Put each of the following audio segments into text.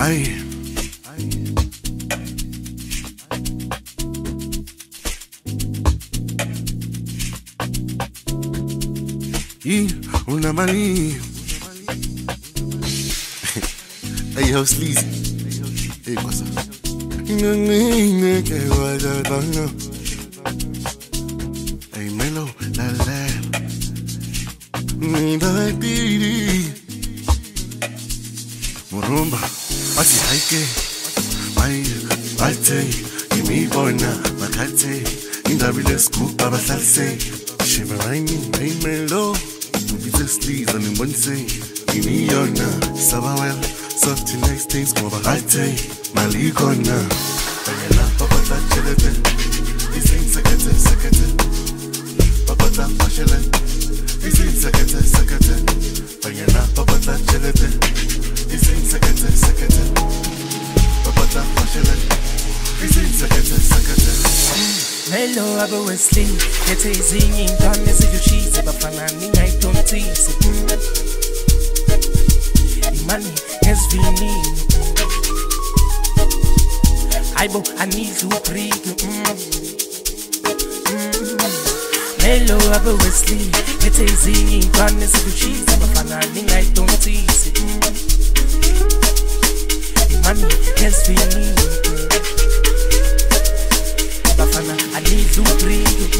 Aye. Una mani. Hey, Mellow Sleazy. Hey, what's up? Hey, Mellow, la la. Murumba, Ati Haike. Alte, Kimi Bona Chelte. In the village school, Baba Salse. Shivering, hey, Mellow. Visca Sleazy on the one say. Kimi Yona, Sabawel. Soft next things more Halte, Maligona. Bona Chelte. This ain't second. Bona Chelte. This ain't second. Bona Chelte. This ain't second. Bona Chelte. This ain't second. Mellow abo Wesley, yete izingi ngane zivyushize bafana ninga itontisi. Imani ezvini. Aibo anizu prigu. Mellow abo Wesley, yete izingi ngane zivyushize bafana ninga itontisi. Imani ezvini. I need to breathe.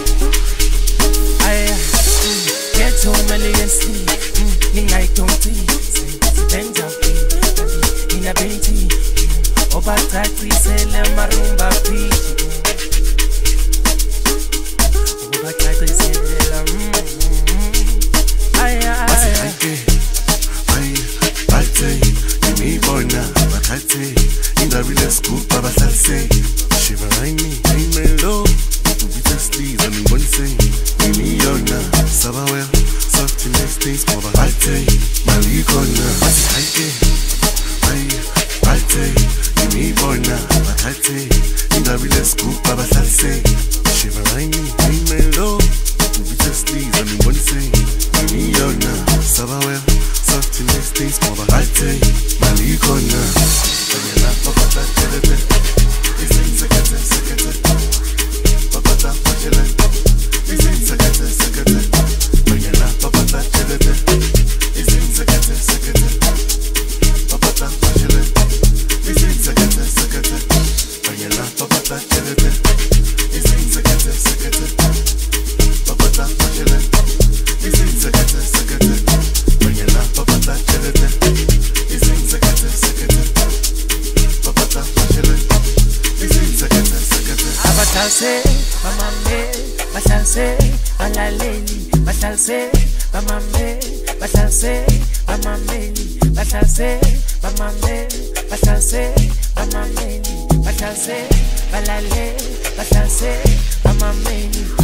Get home and sleep. I don't see. Benja in a benty. Oba tati sele marumba pichi. Oba tati sele Kimi Bona Chelte. In the village school, Baba Salse. Shivering, hey, Mellow. Visca Sleazy on the one say. Kimi Yona, Sabawel. Soft next things more Halte, Maligona. Ati Haike. Alte, Kimi Bona Chelte. In the village school, Baba Salse. Shivering, hey, Mellow. Visca Sleazy on the one say. Kimi Yona, Sabawel. Soft next things more Halte, Maligona. Bona Chelte. This ain't second. Bona Chelte. This ain't second. Bona Chelte. This ain't second. Bona Chelte. This ain't second. Bona Chelte. This ain't second. Bona Chelte. This ain't second. Bona Chelte. This ain't second. Batalse, bamame, batalse, balaleli, batalse, bamame, batalse, bamameli, batalse, bamame, batalse, bamameli, batalse, balale, batalse, bamameli.